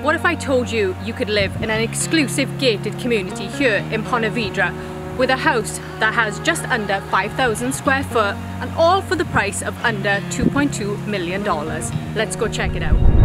What if I told you you could live in an exclusive gated community here in Ponte Vedra with a house that has just under 5,000 square foot and all for the price of under $2.2 million? Let's go check it out.